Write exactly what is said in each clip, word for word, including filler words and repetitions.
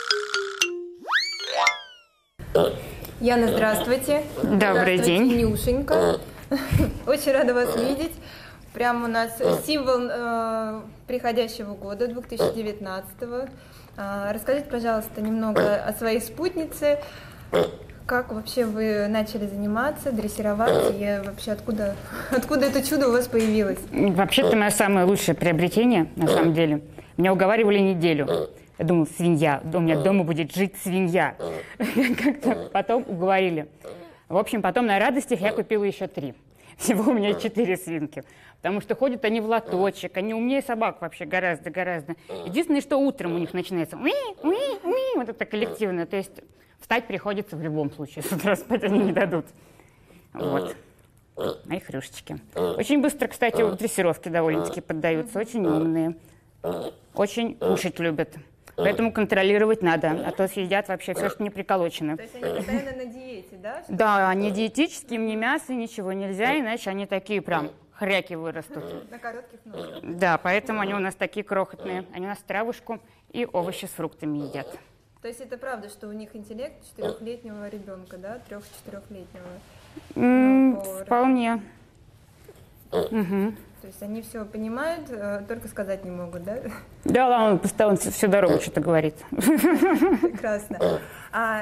Яна, здравствуйте. Добрый здравствуйте, день. Нюшенька. Очень рада вас видеть. Прям у нас символ э, приходящего года, две тысячи девятнадцатого. Э, расскажите, пожалуйста, немного о своей спутнице. Как вообще вы начали заниматься, дрессировать, и вообще откуда, откуда это чудо у вас появилось? Вообще-то мое самое лучшее приобретение, на самом деле. Меня уговаривали неделю. Я думала, свинья, у меня дома будет жить свинья. Как-то потом уговорили. В общем, потом на радостях я купила еще три. Всего у меня четыре свинки. Потому что ходят они в лоточек, они умнее собак вообще гораздо-гораздо. Единственное, что утром у них начинается уи, уи, уи, вот это коллективное. То есть встать приходится в любом случае. С утра спать они не дадут. Вот. Мои хрюшечки. Очень быстро, кстати, в дрессировке довольно-таки поддаются. Очень умные. Очень кушать любят. Поэтому контролировать надо, а то съедят вообще все, что не приколочено. То есть они постоянно на диете, да? Да, они диетические, им ни мяса, ничего нельзя, иначе они такие прям хряки вырастут. На коротких ногах. Да, поэтому они у нас такие крохотные. Они у нас травушку и овощи с фруктами едят. То есть это правда, что у них интеллект четырехлетнего ребенка, да? Трех-четырехлетнего? Mm, вполне. Угу. То есть они все понимают, только сказать не могут, да? Да, он постоянно всю дорогу что-то говорит. Прекрасно. А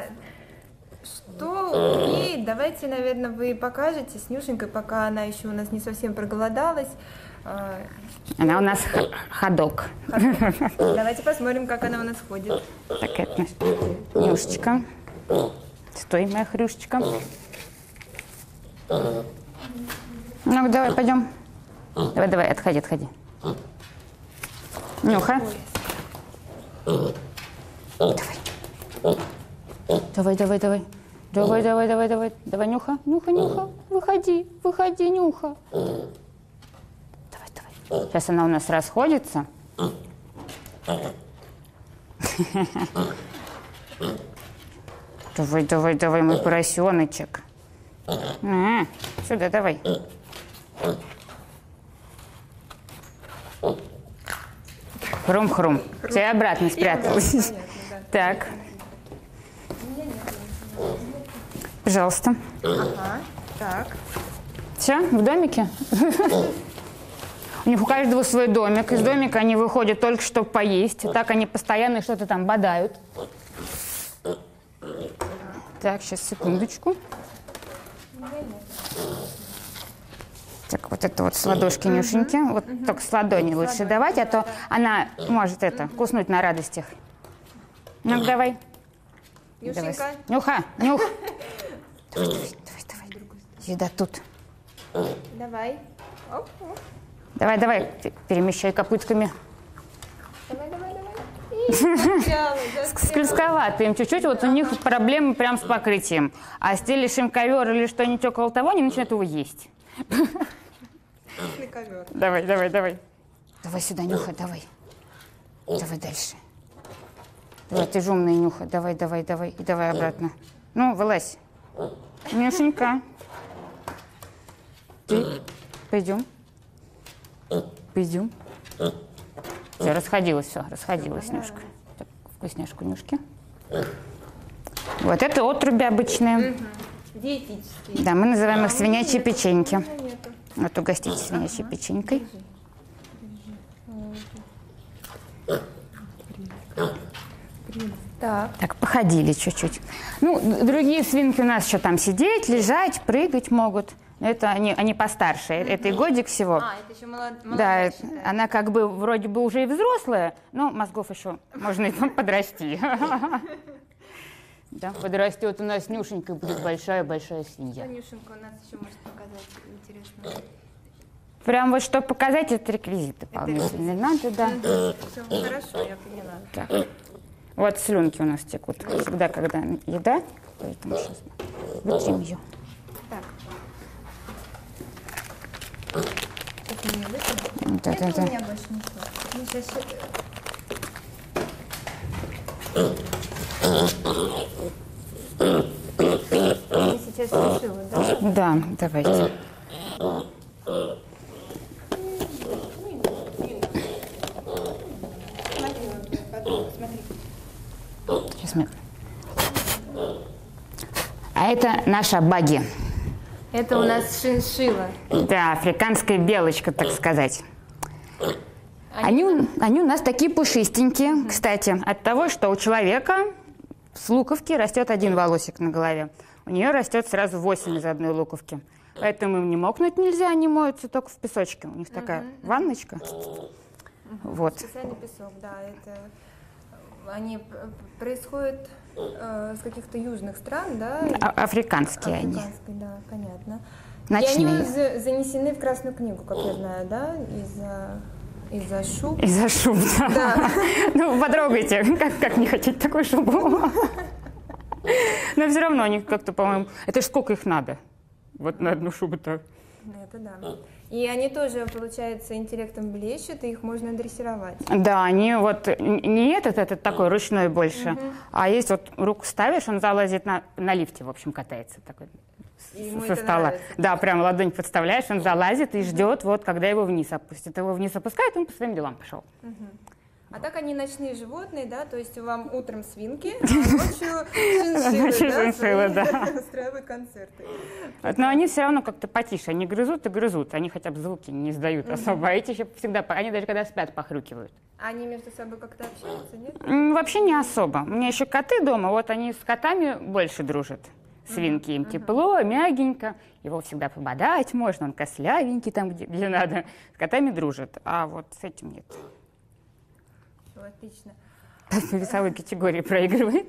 что ей, давайте, наверное, вы покажете с Нюшенькой, пока она еще у нас не совсем проголодалась. Она у нас ходок. Давайте посмотрим, как она у нас ходит. Так, это Нюшечка. Стой, моя хрюшечка. Ну, давай, пойдем. Давай, давай, отходи, отходи. Нюха. Давай. Давай, давай, давай. Давай, давай, давай, давай. Давай, Нюха, Нюха, Нюха. Выходи, выходи, Нюха. Давай, давай. Сейчас она у нас расходится. Давай, давай, давай, мой поросеночек. А, сюда, давай. Хрум-хрум. Все, я обратно спряталась. Понятно, да. Так. Пожалуйста. Ага, так. Все, в домике? У них у каждого свой домик. Из домика они выходят только чтобы поесть. Так они постоянно что-то там бодают. Так, сейчас, секундочку. Так, вот это вот с ладошки Нюшеньки. Вот uh-huh. только с ладони uh-huh. лучше давать, а то она может это, uh-huh. куснуть на радостях. Ну, давай. Нюшенька. Давай. Нюха, нюх. Давай, давай, давай, давай. Еда тут. Давай. Оп, оп. Давай, давай, перемещай копытками. Давай, давай, давай. Скользковато им чуть-чуть, вот у них проблемы прям с покрытием. А стелишь им ковер или что-нибудь около того, они начинают его есть. Давай, давай, давай. Давай сюда, Нюха, давай. Давай дальше. Давай, ты же умная, Нюха. Давай, давай, давай. И давай обратно. Ну, вылазь. Нюшенька. Ты. Пойдем. Пойдем. Все, расходилась, все, расходилась, Нюшка. Так, вкусняшку Нюшки. Вот это отруби обычные. Диетические. Да, мы называем их свинячьи печеньки. Вот угостите свинячьей печенькой. Так. Так, походили чуть-чуть. Ну, другие свинки у нас еще там сидеть, лежать, прыгать могут. Это они, они постарше, mm-hmm. это и годик всего. А, это еще молод... Да, это, она как бы вроде бы уже и взрослая, но мозгов еще можно и подрасти. Да, подрастет у нас Нюшенька, будет большая-большая свинья. Нюшенька у нас еще может показать, интересно. Прям вот что показать, это реквизит дополнительный. Надо, да. Все, хорошо, я поняла. Так. Вот слюнки у нас текут. Всегда, когда еда, поэтому сейчас вытрем ее. Так. Да, да, да. У меня больше ничего. Ну, сейчас... Я сейчас решила, да? Да, давайте. Смотри, смотри. Сейчас мы... А это наша баги. Это у нас шиншилла. Да, африканская белочка, так сказать. Они, они, они у нас такие пушистенькие, угу. Кстати, от того, что у человека с луковки растет один волосик на голове. У нее растет сразу восемь из одной луковки. Поэтому им не мокнуть нельзя, они моются только в песочке. У них такая угу. ванночка. Угу. Вот. Специальный песок, да. Это... Они происходят э, с каких-то южных стран, да? А, африканские, Африканские они. Да, понятно. Ночные. И они за, занесены в Красную книгу, как я знаю, да? Из-за из-за шуб. Из-за шуб, да. да. Ну, потрогайте, как, как не хотеть такую шубу. Но все равно они как-то, по-моему... Это ж сколько их надо? Вот на одну шубу-то. Это да. И они тоже, получается, интеллектом блещут, и их можно дрессировать. Да, они вот не этот, этот такой ручной больше, угу. а есть вот руку ставишь, он залазит на, на лифте, в общем, катается такой с, со стола. Нравится. Да, прям ладонь подставляешь, он залазит и ждет, вот, когда его вниз опустит. Его вниз опускает, он по своим делам пошел. Угу. А так они ночные животные, да, то есть вам утром свинки, а ночью шиншиллы, да, устраивают концерты. Но они все равно как-то потише, они грызут и грызут, они хотя бы звуки не издают особо, а эти еще всегда, они даже когда спят, похрюкивают. А они между собой как-то общаются, нет? Вообще не особо. У меня еще коты дома, вот они с котами больше дружат. Свинки, им тепло, мягенько, его всегда пободать можно, он кослявенький там, где, где надо. С котами дружат, а вот с этим нет. Отлично. В весовой категории проигрывает.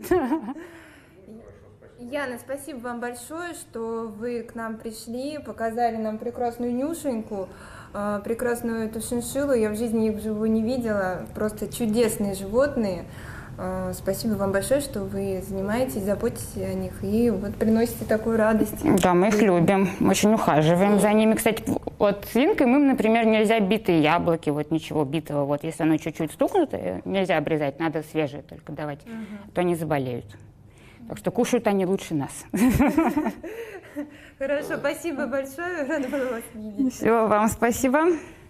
Яна, спасибо вам большое, что вы к нам пришли, показали нам прекрасную Нюшеньку, прекрасную эту шиншиллу. Я в жизни их вживую не видела, просто чудесные животные. Спасибо вам большое, что вы занимаетесь, заботитесь о них и вот приносите такую радость. Да, мы их любим, очень ухаживаем за ними. Кстати, вот свинкам им, например, нельзя битые яблоки, вот ничего битого. Вот если оно чуть-чуть стукнуто, нельзя обрезать, надо свежее только давать, угу. а то они заболеют. Так что кушают они лучше нас. Хорошо, спасибо большое, рада была вас видеть. Все, вам спасибо.